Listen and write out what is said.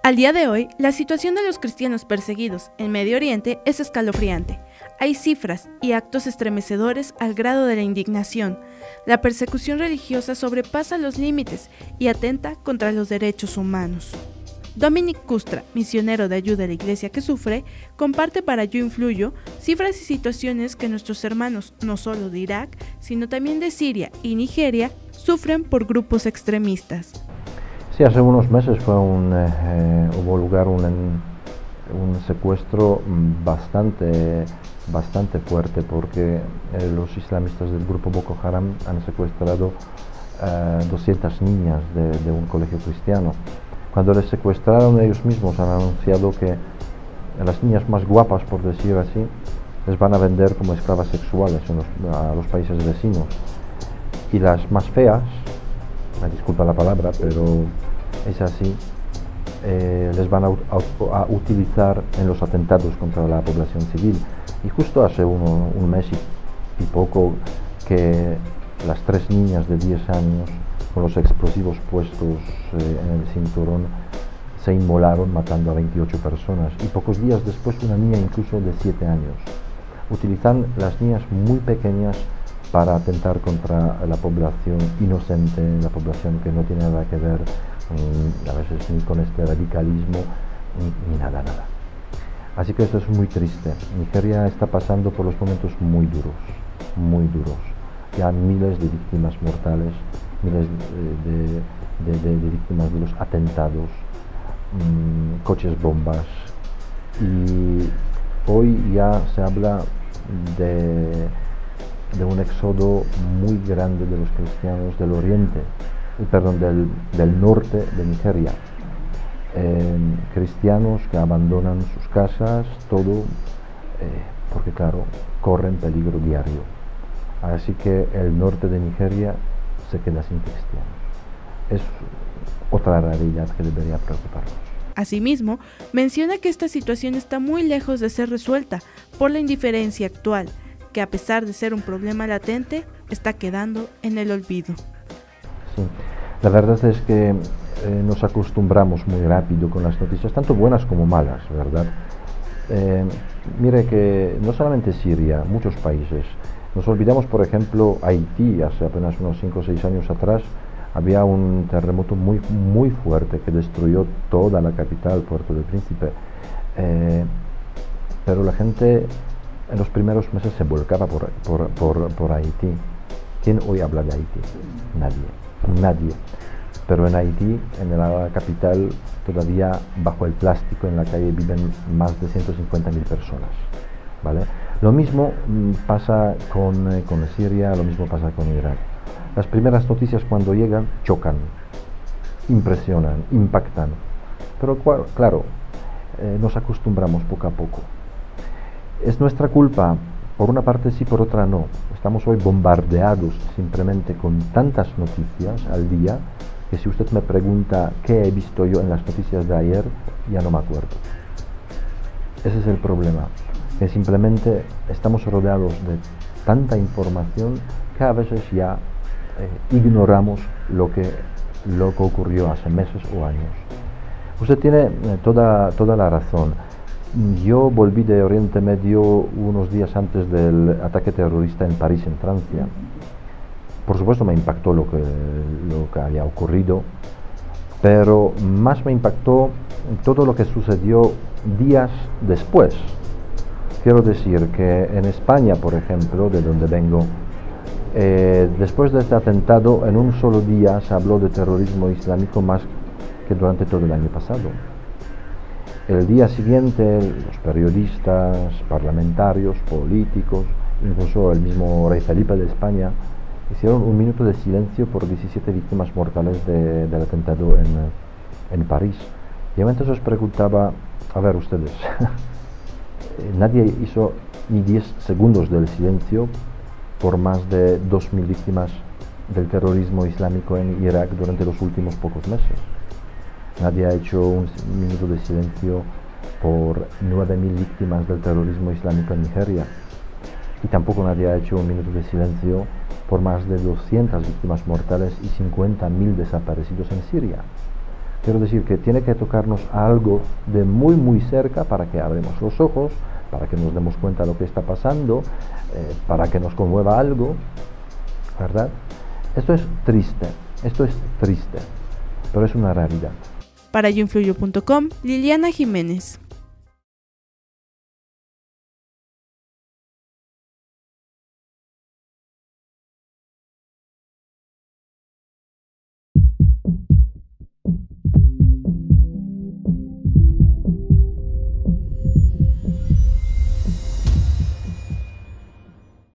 Al día de hoy, la situación de los cristianos perseguidos en Medio Oriente es escalofriante. Hay cifras y actos estremecedores al grado de la indignación. La persecución religiosa sobrepasa los límites y atenta contra los derechos humanos. Dominic Kustra, misionero de ayuda a la iglesia que sufre, comparte para Yo Influyo cifras y situaciones que nuestros hermanos, no solo de Irak, sino también de Siria y Nigeria, sufren por grupos extremistas. Sí, hace unos meses hubo lugar un secuestro bastante fuerte, porque los islamistas del grupo Boko Haram han secuestrado 200 niñas de un colegio cristiano. Cuando les secuestraron, ellos mismos han anunciado que las niñas más guapas, por decir así, les van a vender como esclavas sexuales a los países vecinos, y las más feas, me disculpa la palabra, pero es así, les van a utilizar en los atentados contra la población civil. Y justo hace un mes y poco que las 3 niñas de 10 años con los explosivos puestos en el cinturón se inmolaron, matando a 28 personas, y pocos días después una niña incluso de 7 años. Utilizan las niñas muy pequeñas para atentar contra la población inocente, la población que no tiene nada que ver a veces ni con este radicalismo ni nada. Así que esto es muy triste. Nigeria está pasando por los momentos muy duros. Ya miles de víctimas mortales, miles de víctimas de los atentados, coches bombas, y hoy ya se habla de un éxodo muy grande de los cristianos del norte de Nigeria, cristianos que abandonan sus casas, todo, porque claro, corren peligro diario. Así que el norte de Nigeria se queda sin cristianos. Es otra realidad que debería preocuparnos. Asimismo, menciona que esta situación está muy lejos de ser resuelta por la indiferencia actual, que a pesar de ser un problema latente, está quedando en el olvido. Sí, la verdad es que nos acostumbramos muy rápido con las noticias, tanto buenas como malas, ¿verdad? Mire que no solamente Siria, muchos países. Nos olvidamos, por ejemplo, Haití. Hace apenas unos 5 o 6 años atrás había un terremoto muy fuerte que destruyó toda la capital, Puerto del Príncipe. Pero la gente en los primeros meses se volcaba por Haití. ¿Quién hoy habla de Haití? Nadie. Pero en Haití, en la capital, todavía bajo el plástico en la calle viven más de 150.000 personas, ¿vale? Lo mismo pasa con Siria, lo mismo pasa con Irak. Las primeras noticias, cuando llegan, chocan, impresionan, impactan. Pero claro, nos acostumbramos poco a poco. ¿Es nuestra culpa? Por una parte sí, por otra no. Estamos hoy bombardeados simplemente con tantas noticias al día, que si usted me pregunta qué he visto yo en las noticias de ayer, ya no me acuerdo. Ese es el problema, que simplemente estamos rodeados de tanta información que a veces ya ignoramos lo que ocurrió hace meses o años. Usted tiene toda la razón. Yo volví de Oriente Medio unos días antes del ataque terrorista en París, en Francia. Por supuesto me impactó lo que había ocurrido, pero más me impactó todo lo que sucedió días después. Quiero decir que en España, por ejemplo, de donde vengo, después de este atentado, en un solo día se habló de terrorismo islámico más que durante todo el año pasado. El día siguiente, los periodistas, parlamentarios, políticos, incluso el mismo rey Felipe de España, hicieron un minuto de silencio por 17 víctimas mortales del atentado en París. Y entonces os preguntaba, a ver ustedes, nadie hizo ni 10 segundos del silencio por más de 2.000 víctimas del terrorismo islámico en Irak durante los últimos pocos meses. Nadie ha hecho un minuto de silencio por 9.000 víctimas del terrorismo islámico en Nigeria. Y tampoco nadie ha hecho un minuto de silencio por más de 200 víctimas mortales y 50.000 desaparecidos en Siria. Quiero decir que tiene que tocarnos algo de muy muy cerca para que abramos los ojos, para que nos demos cuenta de lo que está pasando, para que nos conmueva algo, ¿verdad? Esto es triste, pero es una realidad. Para yoinfluyo.com, Liliana Jiménez.